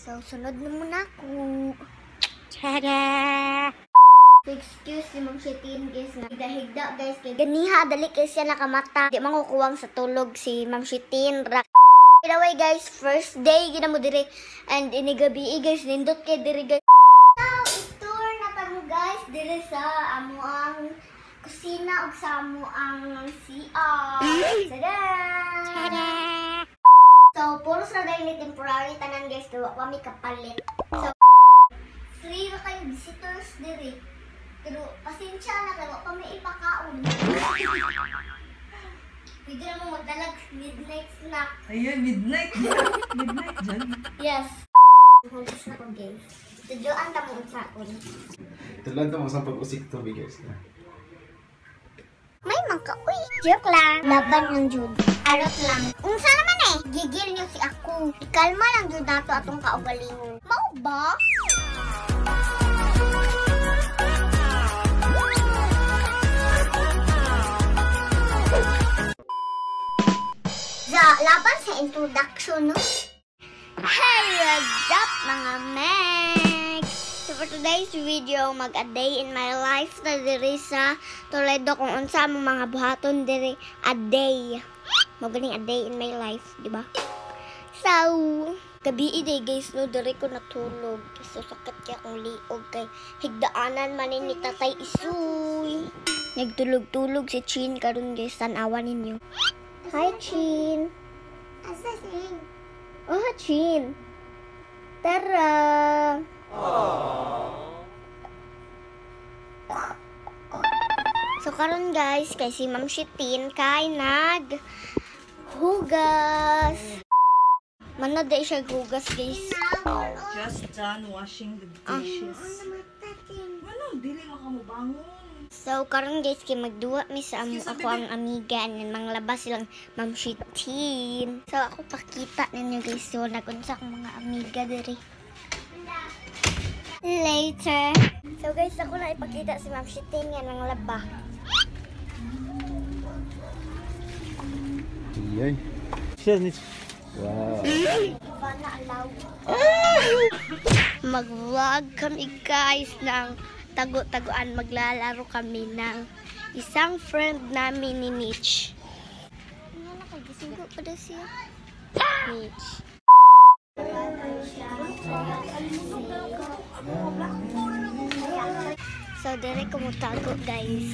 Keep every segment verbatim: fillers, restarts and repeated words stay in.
So, sunod na muna ako. Tada! Excuse si Ma'am Shitin guys na higda-higda guys kay ganiha dali kay siya nakamata. Di man kukuwang sa tulog si Ma'am Shitin. By the way guys, first day gina mo dire and ini gabi guys nindot kay dire guys. Now, tour na kamo guys dire sa amo ang kusina ug sa amo ang C R. Tada! Tada! So, puro sa dahil temporary tanan guys gawa pa mi kapalit. So, free ra kayo visitors dire. Pero pasensya na gawa pa may ipakaon. Pwede na mo magdalag midnight snack. Ayun, midnight. Midnight dyan. Yes. Hugas na ko guys. Tudyoan ta mo sa akon. Ito lang ito mga sa pag-usik to guys. May mangka. Uy, joke lang. Laban ng Jud. Arot lang. Unsa naman eh. Gigil niyo si ako. Ikalma lang Jud nato atong kaugalingon. Mao ba? Sa laban sa introduction, no? Hey, what's up mga meg? So for today's video, mag-a day in my life na diri sa Toledo kung unsa mo mga buhaton diri a day. Magaling a day in my life, di ba? So, gabi day guys, no, diri ko natulog. So sakit kaya akong liog kay higdaanan man ni Tatay Isuy. Nagtulog-tulog si Chin karon guys, tanawan ninyo. Hi, Chin. Asa Chin? Oh, Chin. Tara. So, karon guys, kay si Ma'am Shitin kay nag hugas. Mana day siya hugas, guys. Just done washing the dishes. Ano, dili makamubangon. So, karon guys, kay magduwa mi sa amo ako ang amiga and mga labas silang Ma'am Shitin. So, ako pakita ninyo guys. So, nagunsa akong mga amiga diri. Later. So, guys, ako na ipakita si Ma'am Shitin yan ang laba. Iyay. Wow. Iba na alaw. Mag-vlog kami guys ng tago-taguan, maglalaro kami ng isang friend namin ni Mitch. Ano na kayo? Gisigo pa daw siya. Mitch. So, dire ko mo tago, guys.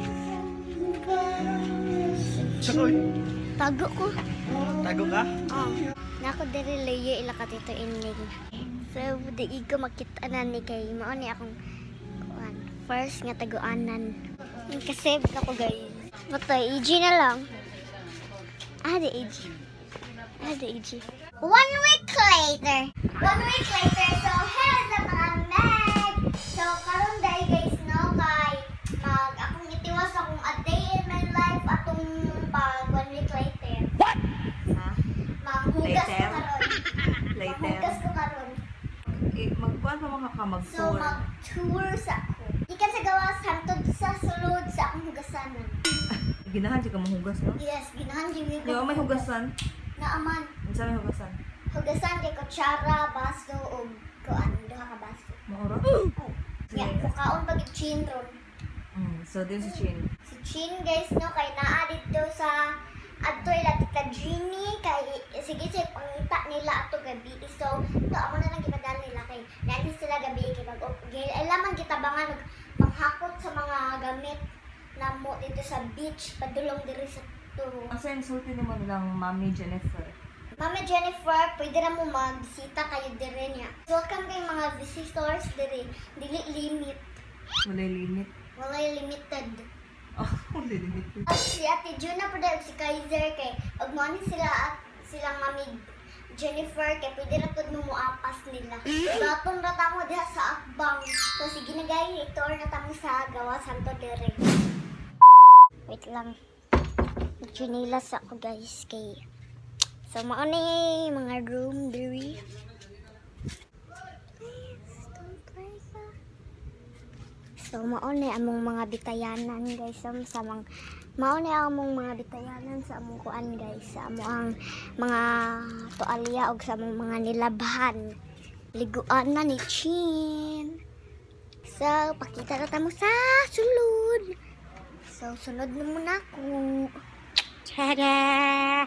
Tago ko. Tago ka? Oh. Nako dire layo ila ka tito inling. So, di ko makita na ni kay mao ni akong first nga taguanan. Kasave na ko guys. Matay, A G na lang. Ah, the A G. Ah, the A G. One week later. One week later. So, here's the mga meg. So, karon day guys, no, kay mag akong itiwas akong a day in my life atong pag one week later. What? Ha? Maghugas ko Later? karon. Later? Maghugas ko karon. Eh, magkuhan pa mga ka So, mag-tour. mag-tour sa ako. Ikan sa gawas, hantod sa sulod sa akong hugasanan. Ginahan siya ka mahugas, no? Yes, ginahan yung Di ba may hugasan? Naaman. Ano sa may hugasan? Hugasan kay kutsara, baso, o kuan, duha ka baso. Maura? Oh. Yeah, kukaon pag chin ron. Mm, so, din si Chin. Si Chin guys, no, kay naa dito sa ato ila tita Jeannie, kay sige siya pangita nila ato gabi. So, to amo na lang gipadala nila kay nani sila gabi kay pag alaman kita bangan panghakot sa mga gamit namo dito sa beach padulong diri sa to. Asa yung sulti naman nilang Mami Jennifer? Mama Jennifer, pwede na mo magbisita kayo dire niya. Welcome kay mga visitors dire. Dili limit. Walay limit. Walay limited. Oh, walay limit. At si Ate Juna pa dahil si Kaiser kay pag morning sila at silang Mami Jennifer kay pwede na pod mo muapas nila. Datong rata mo diha sa akbang. So sige na guys, itour na tamo sa gawa Santo dire. Wait lang. Chinilas ako guys kay so mao ni mga room diri. So mao ni among mga bitayanan guys sa samang mao ni among mga bitayanan sa among kuan guys sa among ang mga tualya og sa among mga nilabhan. liguan na ni Chin. So, pakita na tamo sa sulod. So, sunod na muna ako. Ta-da!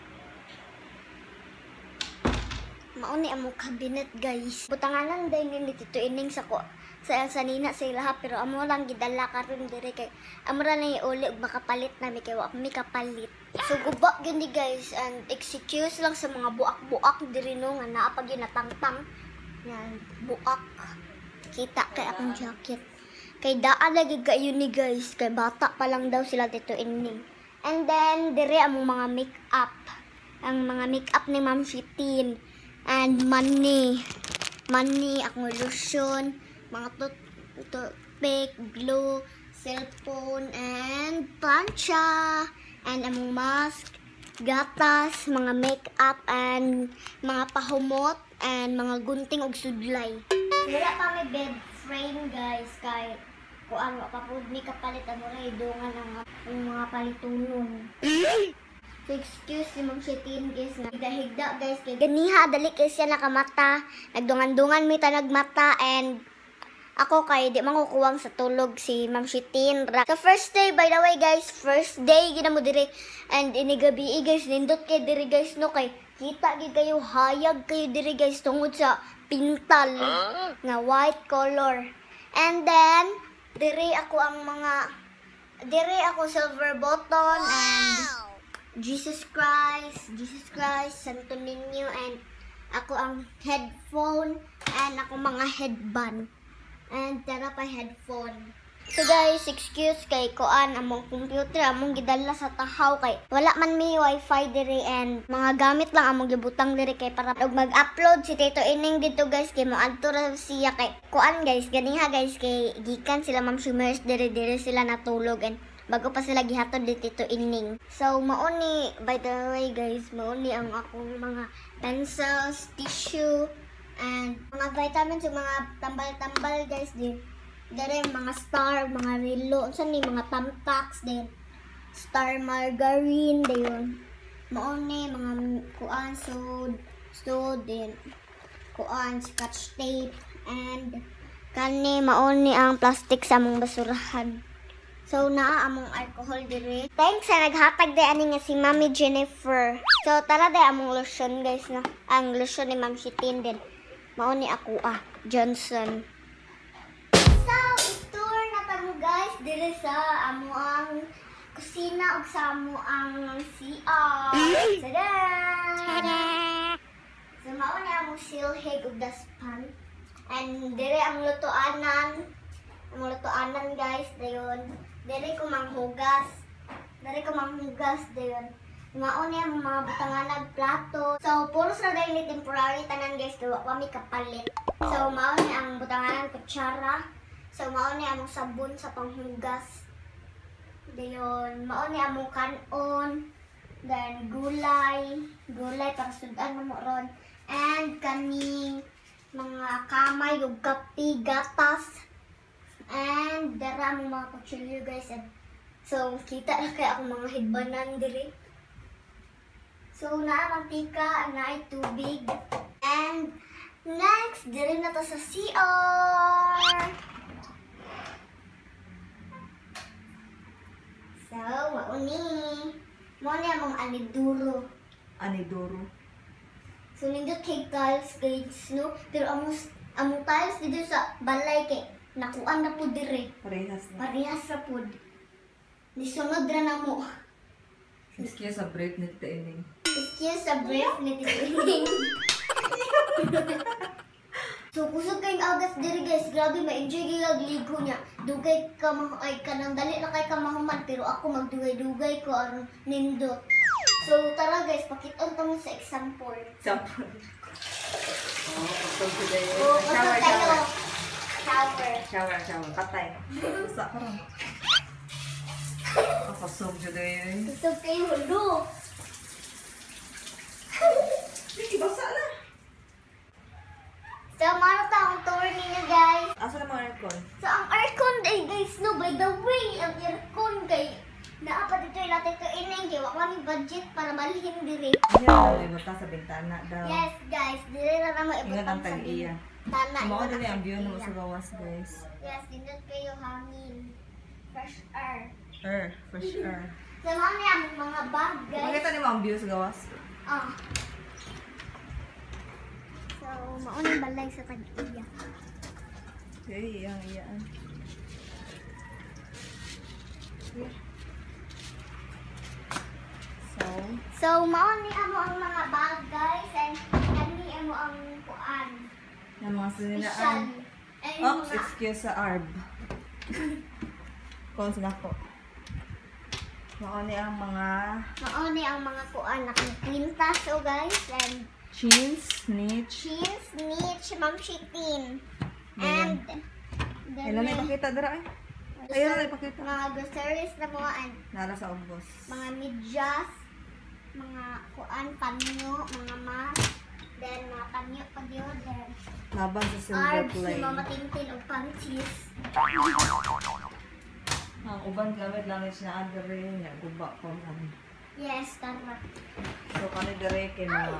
Mauni ang mong cabinet, guys. Butanganan din ni Tito Ining sa ko. Sa sanina sa ilaha, pero amo lang gidala karon dire kay amo ra lang uli og makapalit na mi kay wa mi kapalit. So guba gyud ni guys, and excuse lang sa mga buak-buak diri no nga naa pa gyud natangtang. Yan, buak. Kita kay akong jacket. Kay daan lagi kayo ni guys, kay bata pa lang daw sila Tito Ining. And then dire among mga make-up. Ang mga make-up ni Ma'am Shitin. And money. Money, akong lotion, mga toothpick, glue, cellphone, and plancha, and among mask, gatas, mga makeup, and mga pahumot, and mga gunting og sudlay. Wala pa may bed frame, guys, kay kung ano, kapag may kapalit, ano rin, dungan ang, ang mga palitunon. So, excuse si Ma'am Shitin, guys, nga higda-higda, guys, kay ganiha, dali kay siya nakamata, nagdungan-dungan may tanag mata, and ako kay di man kukuwang sa tulog si Ma'am Shitin. So, first day, by the way, guys, first day, gina mo diri, and inigabi, guys, nindot kay diri, guys, no, kay kita gid kayo, hayag kayo diri, guys, tungod sa pintal, huh? Nga white color. And then, diri ako ang mga, diri ako silver button, wow! And Jesus Christ, Jesus Christ, Santo Niño, and ako ang headphone, and ako mga headband, and tara pa headphone. So guys, excuse kay kuan among computer, among gidala sa tahaw kay wala man may wifi diri, and mga gamit lang among gibutang diri kay para og mag-upload si Tito Ining dito, guys, kay moadto ra siya kay kuan, guys, ganiha, guys, kay gikan sila Ma'am Shumers diri diri sila natulog, and bago pa sila gihatod ni Tito Ining. So, mauni, by the way, guys, mauni ang akong mga pencils, tissue, and mga vitamins, yung mga tambal-tambal, guys, din. Dari mga star, mga relo, saan ni mga tamtax, din. Star margarine, din. Mauni, mga kuan, sud, sud, din. Kuan, scotch tape, and kani, mauni ang plastic sa mong basurahan. So, naa among alcohol diri. Thanks sa naghatag di ani nga si Mami Jennifer. So, tara di among lotion, guys, no? Ang lotion ni Ma'am Shitin din. Mao ni ako, ah, Johnson. So, itour na tamo, guys, diri sa amo ang kusina ug sa amo ang C R. Tada! Ta-da! So, mao ni among silhig ug daspan. And diri ang lutoanan. Ang lutoanan, guys, dayon. Dari ko manghugas. Dari ko manghugas dayon. Mao niya mga butangan plato. So puros na dahil ni temporary tanan, guys, dawa pa mi kapalit. So mao ni ang butangan kutsara. So mao ni among sabon sa panghugas. Dayon mao ni among kanon. Then gulay, gulay para sudan mo ron. And kaning mga kamay ug kape, gatas. And dara ang mga kutsilyo, guys. And so, kita na kaya ako mga hidbanan diri. So, naa mantika, naa tubig. And next, diri na to sa C R. So, mauni. Mauni among aniduro. Anidoro. So, nindot kay tiles, guys, no? Pero among, among tiles dito sa balay kay nakuan na po dire. Parehas na. Parehas ra pod. Nisunod ra na mo. Excuse sa break ni Tito Ining. Excuse sa brief ni Tito Ining. So, kusog kayong agas diri, guys. Grabe, ma-enjoy kayong ligo niya. Dugay ka, ay ka nang dali na kay ka mahuman. Pero ako magdugay-dugay ko aron nindot. So, tara, guys. Pakita mo sa example. Example. Oh, kusog today. Oh, kusog Shower, kayo. shower. Shower. Shower, shower. Katay. Basta ka rin. Kapasog today. Kusog kayo, hulo. Hindi, basa na. So, mano ta akong tour ninyo, guys. Asa na mga aircon? So, ang aircon, eh, guys, no, by the way, ang aircon, kay, naapa dito yung lahat ito ineng, kaya wala may budget para balhin diri. Ayaw, may bata sa bintana daw. Yes, guys, diri na naman Ingat ang ibutang sa tag-iya. bintana. Mga ingat din ang ang view na tag-iya. sa gawas, guys. Yes, dindot kayo hangin. Fresh air. Air, fresh air. Sama niya ang mga bag, guys. Makita niyo ang view sa gawas? Ah. So, maunang balay sa tag-iya. Okay, iyang iyaan. So, So, mauni mo ang mga bag, guys, and kani mo ang kuan. yung mga Special. sinilaan. And Oops, mga, excuse sa arb. Kung sila ko. Mauni ang mga mauni ang mga kuan na kwintas, oh, guys, and jeans, snitch. cheese, niche, mamshitin. Ayan. And then Ilan na may ipakita dara eh? Ayun na ipakita. mga groceries na mo and Nara sa ubos. mga medyas, mga kuan, panyo, mga mask, then mga panyo pa yun, then Laban sa silver arbs play. na mamatintin o panties. Ang uban gamit lang ni siya adere niya guba ko man. Yes, tama. So kani dire kay mga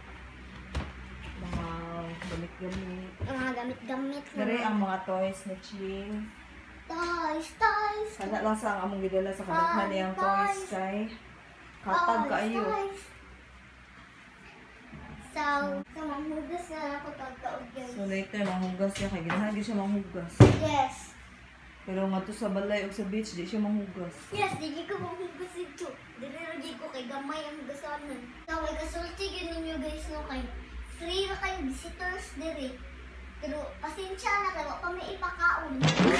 mga gamit-gamit. Mga gamit-gamit na Dire mga ang mga toys ni Ching. toys, toys, Sana lang sa ang among gidala sa kadaghan niyang toys kay katag toys, kaayo. toys. So, so manghugas na ako pagkaod, guys. So later manghugas siya kay ginahan gyud siya manghugas. Yes. Pero nga to sa balay o sa beach di siya manghugas. Yes, di ko manghugas ito. Dili ra di ko kay gamay ang hugasanan. So, may kasulti yun ninyo, guys, no, kay free na kayong visitors diri. Pero pasensya na kayo, pa may ipakaon.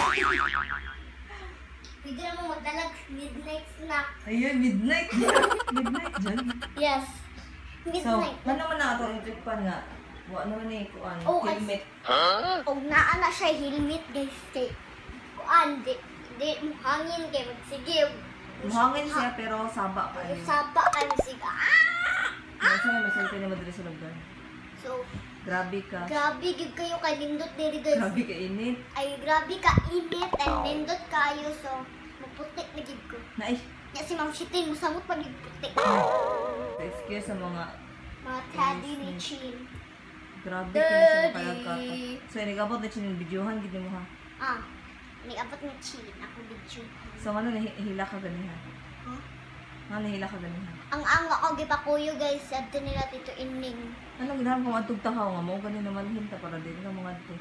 Pwede na mo magdalag midnight snack. Ayun, midnight. Midnight dyan. Yes. So, Midnight. man naman na ito yung tripan nga. Wa naman na yung kuan. Oh, ay- Helmet. O naa na siya helmet, guys, kay kuan, di, di mo hangin kay magsigib. Mahangin siya pero saba pa Yung yun. saba ka sig. Ah! Kasi may masalita na madali sa lugar. So, Grabe ka. grabe gid kayo kay nindot diri, guys. Grabe ka init. Ay, grabe ka init and nindot kayo, so maputik na gid ko. Na eh. Ya si Ma'am Shitin, musamot pa gid putik. Excuse sa mga Mga taddy ni Chin. grabe ka na siya Daddy. makalagkata. So, inigabot na siya ng videohan, gid mo ha. Ah, nag-abot ni Chin, ako video. So, ano nahila ka ganihan? Huh? Ano nahila ka ganihan? Ang anga ko gipakuyo, guys, adto nila Tito Ining. Ano ginahan kung atog tahaw nga mo ganin naman hinta para din ka mga ate.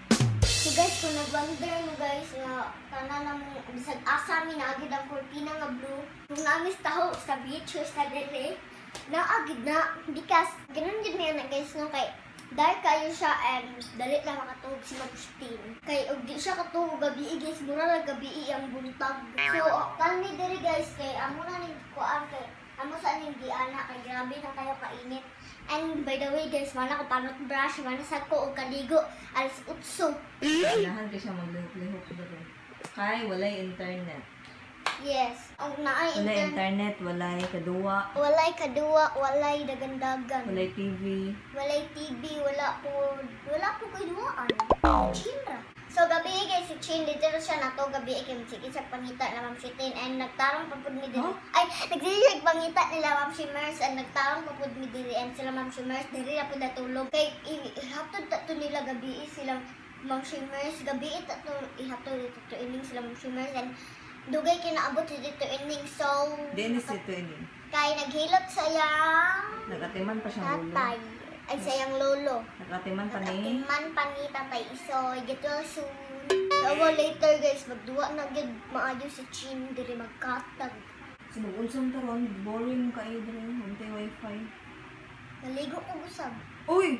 So guys, kung nag-wonder mo guys nga tanan na mo bisag asa mi naagid ang kurtina nga blue. Kung namis taho sa beach or sa dere, naagid na because ganun gid mi ana guys no kay dark kayo siya and dali lang makatuhog si Magustin. Kay og di siya katuhog gabi guys, mura lang gabi ang buntag. So kami dere guys kay amo na ning kuan kay amo sa ning giana kay grabe na kayo kainit. And by the way guys, mana ko panot brush, mana sa ko og kaligo alas utso. Ganahan ka siya maglihok-lihok ko doon. Kay walay internet. Yes, og naay Walay internet. internet, walay kaduwa, Walay kaduwa, walay dagandagan. walay T V. Walay T V, wala po, wala po kay duwaan. Chinra. So gabi guys, si Chin dito siya na to gabi kay sige sa pangita na Ma'am Shitin and nagtarong pa pud mi diri. Huh? Ay, nagsilig pangita nila Ma'am Shimmers and nagtarong pa pud mi diri and sila Ma'am Shimmers diri na pud natulog. Kay ihatod ta to nila gabi silang Ma'am Shimmers gabi ta to ihatod dito to ining sila Ma'am Shimmers and dugay kinaabot si dito ining so Dennis ito ini. kay naghilot sayang Nagatiman pa siya ulo. tatay ay sayang lolo. Nagatiman pa ni. Atiman pa ni Tatay Isoy, gito soon. Dawa later guys, magduwa na gid maayo si Chin diri magkatag. Sinuunsong taron, boring kayo din, untay wifi. Naligo ko usab. Uy!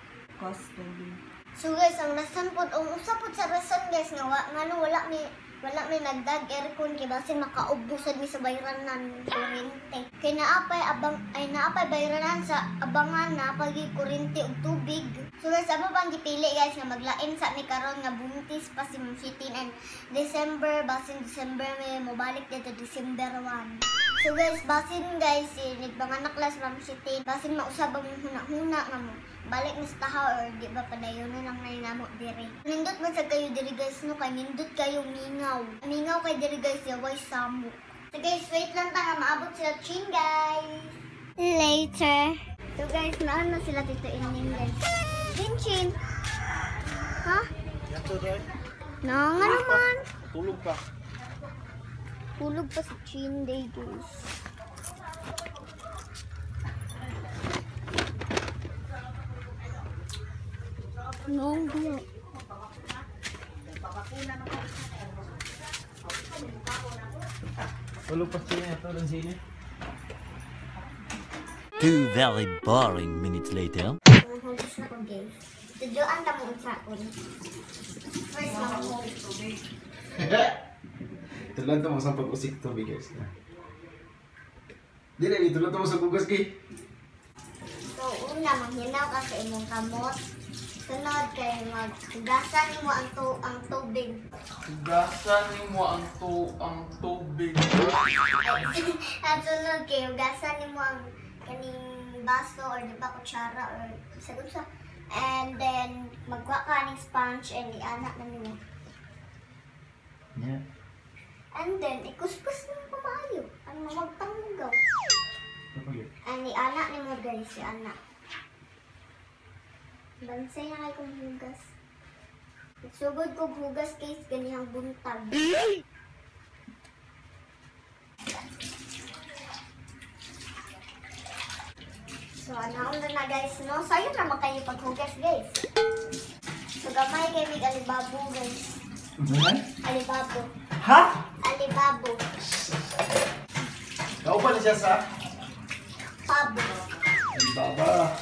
Custody. So guys, ang rason pod, ang usap pod sa rason guys nga wa, ngano wala mi wala may nagdag aircon kay basin makaubusad mi sa bayranan kuryente. Kay naapay abang ay naapay bayranan sa abangan na pagi kuryente ug tubig. So guys, ano bang gipili guys nga maglain sa mi karon nga buntis pa si Ma'am Shitin and December basin December may mobalik dito December one. So guys, basin guys, eh, nagbanganak las Ma'am Shitin, basin mausab ang huna-huna nga mo. Balik na sa taha or di ba padayon na lang na namo diri. Nindot man sa kayo diri guys no kay nindot kayo mingaw. Mingaw kay diri guys yaway samok. So guys, wait lang tayo. Maabot sila Chin, guys. Later. So guys, naan na sila dito ining guys. Chin, Chin. Ha? No, nga naman. Tulog ka. Tulog pa si Chin day, guys. No, no. Tulog pa siya ito ng sini. Two very boring minutes later. Mahugas na ko, guys. Tudyoan ka mo sa akon. First, mahugas. Tulad na mo sa pag-usik to guys. Di na, tulad na mo sa gugas kay. So, una, manghinaw ka sa imong kamot. Sunod kay maghugasan mo ang to ang tubig. Hugasan mo ang to ang tubig. At sunod kay hugasan mo ang kaning baso or di ba kutsara or sagot sa. And then magwa ka ng sponge and ianak na nimo. Yeah. And then ikuskus mo pamayo. Ano magtanggaw. Apa yun? And ianak nimo guys, ianak. Bansay na kay kong hugas. Sugod kong hugas case ganihang buntag. So, anaon na na guys, no? Sayo naman kayo paghugas guys. So, gamay kayo may alibabo guys. Ano? Alibabo. Ha? Alibabo. Kaupa na siya sa? Pabo. Baba.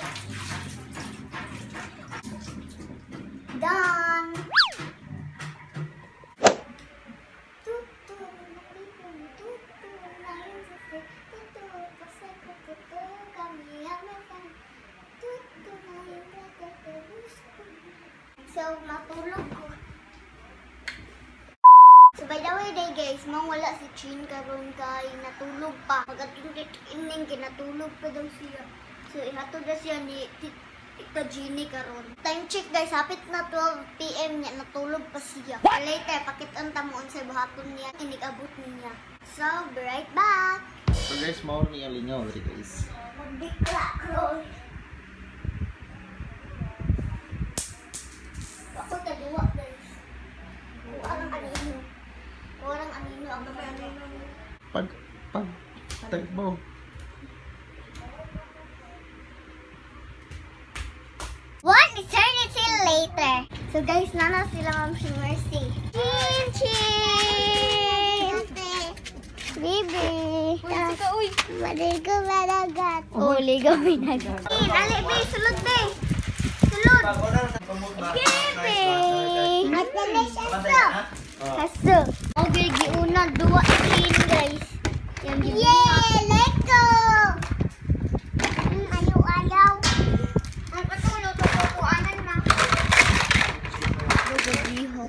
Done! So, matulog ko. So, by the way day guys, mawala si Chin karon kay natulog pa. Pagkatulog ining kinatulog pa daw siya. So, ihatod na siya ni Tita Jeannie karon. Time check guys, hapit na twelve p m niya, natulog pa siya. Later, pakitan ta mo sa buhaton niya, inigabot niya. So, be right back. So guys, mawar niya lingaw dali guys. Magbikla ko. Ako taduwa guys. Kuwarang anino. Kuwarang anino. Ang mga anino. Pag, pag, tagbo. One eternity later. So guys, nana sila Ma'am si Mercy. Chin Chin! Baby! Uy! Maligo managat. Oh, ligo managat. Chin, ali, be, sulod, be. Sulod. Baby! At na siya. Haso. Okay, giuna, dua Chin, guys. Yay! Let's go! Ayaw-ayaw. Ang patulo to kukuanan na. Gagabihok.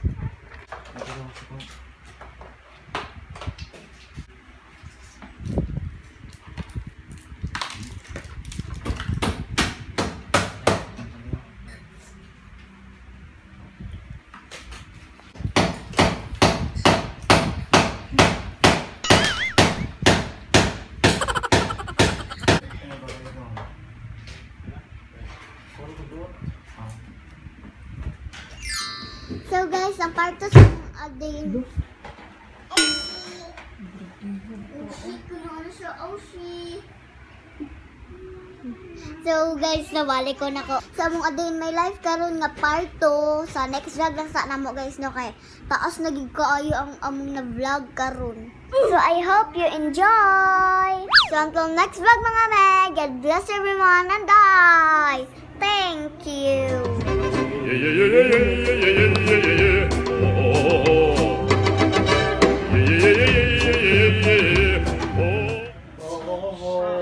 So guys, ang parto sa adin. Oshi, kuno ano siya, Oshi. So guys, nawali ko na ko. Sa mong adin my life karon nga parto sa next vlog lang sa namo guys no kay taas na gid kaayo ang among na vlog karon. So I hope you enjoy. So until next vlog mga meg, God bless everyone and I thank you. Yeah, yeah, yeah, yeah, yeah, yeah, yeah, yeah, yeah, yeah. Oh, oh, oh, oh. Yeah, yeah, yeah, yeah, yeah, yeah, yeah, yeah. Oh, oh, oh, oh.